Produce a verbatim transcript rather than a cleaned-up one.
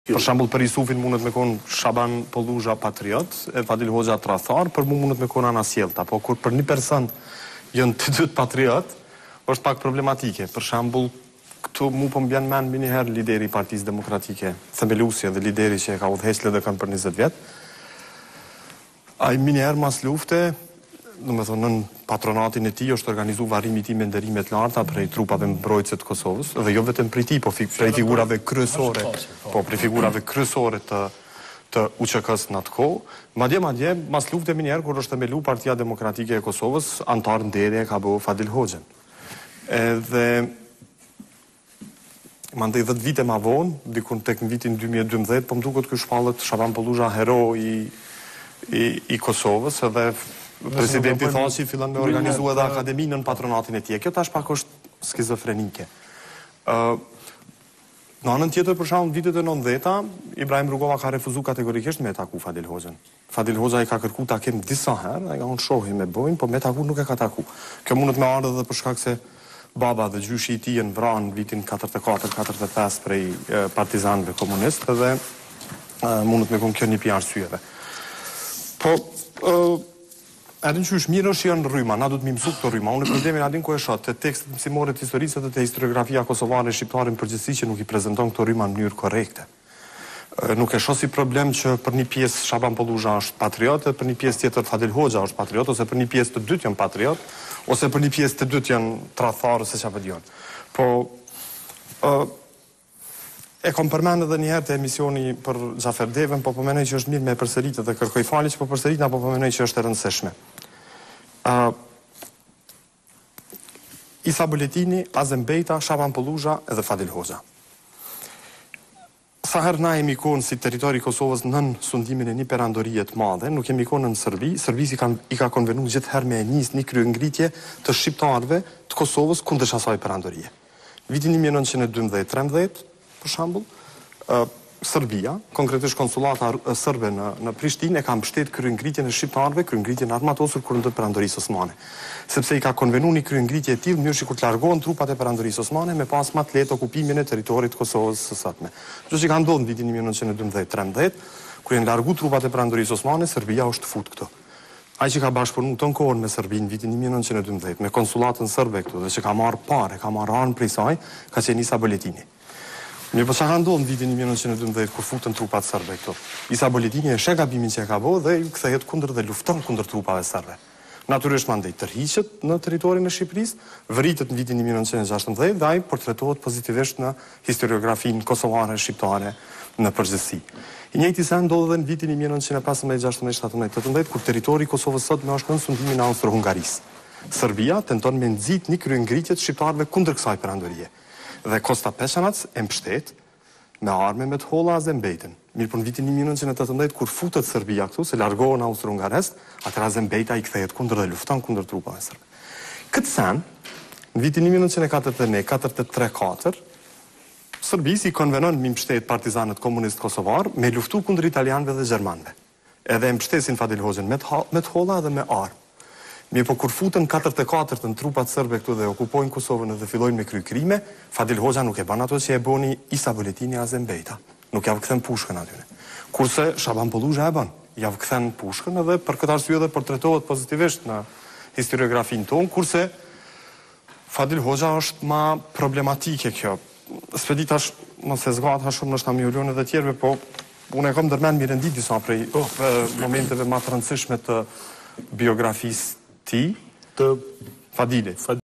Për shembull për Isufin mundet me konë Shaban Pollusha patriot, e Fadil Hoxha tradhtar, për mu mundet me konë anasjellta, po kur për një person jënë të dytë patriot, është pak problematike. Për shembull, këtu mu po m'bjen men më njëherë lideri i Partisë Demokratike, Themelusi dhe lideri që e ka udhëheqë L D K-n për njëzet vjet. Ai më njëherë mas lufte, do me thonë, në patronatin e tij është organizu varrimi i tij me nderimet larta prej trupave mbrojtëse të Kosovës, dhe jo vetëm prej tij, po prej figurave kryesore, po prej figurave kryesore të të U Q K-s në atë kohë. Madje madje mas lufte më njëherë kur është themelu Partia Demokratike e Kosovës, antar nderi e ka bëu Fadil Hoxhën. Edhe mandej dhjetë vite ma vonë, dikun tek në vitin dy mijë e dymbëdhjetë, po më duket ky shpallet Shaban Pollusha hero i i, i Kosovës, edhe presidenti Thaçi fillon me organizu edhe akademinë në patronatin e tij. Kjo tash pak është skizofrenike. Ë Në anën tjetër, për shembull, vitet e nëntëdhjetë, Ibrahim Rugova ka refuzuar kategorikisht me taku Fadil Hoxhën. Fadil Hoxha i ka kërku takim disa herë, ai ka thonë shohim me bojnë, po me taku nuk e ka taku. Kjo mundet me ardhur edhe për shkak se baba dhe gjyshi i tij janë vranë vitin katërdhjetë e katër katërdhjetë e pesë prej e, partizanëve komunistë dhe e, mundet me konë kjo një pi arsyeve. Po e, Adin që është mirë është janë rryma, na du të mi mësu këto rryma. Unë e problemin adin ku e shotë, të tekstet mësimore të historisë dhe të historiografia kosovare e shqiptare në përgjithësi që nuk i prezenton këto rryma në mënyrë korrekte. Nuk e shoh si problem që për një pjesë Shaban Pollusha është patriot, për një pjesë tjetër Fadil Hoxha është patriot, ose për një pjesë të dytë janë patriot, ose për një pjesë të dytë janë tradhtarë ose çfarë dijon. Po ë E kom përmend edhe njëherë të emisioni për Xhafer Devën, po po mendoj që është mirë me përsëritë dhe kërkoj falje që po përsërit, apo po mendoj që është e rëndësishme. Uh, Isa Buletini, Azem Bejta, Shaban Pollusha edhe Fadil Hoxha. Sa herë na jemi konë si territori i Kosovës nën sundimin e një perandorie të madhe, nuk jemi konë në Serbi, Serbisi ka, i ka konvenu gjithherë me e nis një kryengritje të shqiptarëve të Kosovës kundër asaj perandorie. Vitin një mijë e nëntëqind e dymbëdhjetë e tridhjetë, për shembull, uh, Serbia, konkretisht konsulata serbe në, në Prishtinë, e ka mbështet kryengritjen e shqiptarëve, kryengritjen e armatosur kundër perandorisë osmane. Sepse i ka konvenu një kryengritje e tillë në mënyrë që kur të largohen trupat e perandorisë osmane me pas më të lehtë okupimin e territorit të Kosovës së sotme. Kjo që ka ndodhur në vitin një mijë e nëntëqind e dymbëdhjetë e tridhjetë, kur janë largu trupat e perandorisë osmane, Serbia është fut këto. Ai që ka bashkëpunuar ton kohën me Serbinë në vitin një mijë e nëntëqind e dymbëdhjetë, me konsullatën serbe këtu dhe që ka marrë parë, ka marrë armë prej saj, ka qenë Isa Buletini. Mirë, po çfarë ndodh në vitin një mijë e nëntëqind e dymbëdhjetë kur futën trupat serbe këtu? Isa Buletini e sheh gabimin që e ka bëu dhe ju kthehet kundër dhe lufton kundër trupave serbe. Natyrisht mandej tërhiqet në territorin e Shqipërisë, vritet në vitin një mijë e nëntëqind e gjashtëdhjetë dhe ai portretohet pozitivisht në historiografinë kosovare shqiptare në përgjithësi. I njëjti sa ndodh edhe në vitin një mijë e nëntëqind e pesëmbëdhjetë, gjashtëdhjetë, shtatëmbëdhjetë, tetëmbëdhjetë kur territori i Kosovës sot më është në sundimin e Austro-Hungarisë. Serbia tenton me nxit një kryengritje të shqiptarëve kundër kësaj perandorie. Dhe Kosta Peshanac e mbështet me arme me të holla Azem Bejtën. Mirë, për në vitin një mijë e nëntëqind e tetëmbëdhjetë kur futet Serbia këtu, se largohen austro-hungarezët, atëherë Azem Bejta i kthehet kundër dhe lufton kundër trupave serbe. Këtë sen, në vitin një mijë e nëntëqind e katërdhjetë e një, katërdhjetë e tre katër, Serbisi i konvenon me mbështet partizanët komunistë kosovar me luftu kundër italianëve dhe gjermanëve. Edhe e mbështesin Fadil Hoxhën me të holla dhe me armë. Mirë, po kur futën katërdhjetë e katërt në trupat serbe këtu dhe okupojnë Kosovën dhe fillojnë me kry krime, Fadil Hoxha nuk e bën ato që e boni Isa Buletini Azem Bejta. Nuk ja kthen pushkën aty. Kurse Shaban Pollusha e bën. Ja kthen pushkën edhe për këtë arsye edhe portretohet pozitivisht në historiografinë tonë, kurse Fadil Hoxha është më problematike kjo. S'pedi tash mos e zgata shumë në shtamjulun edhe tjerëve, po unë e kam ndërmend mirë ndi disa prej oh, momenteve më të rëndësishme të biografisë ti të Fadilit.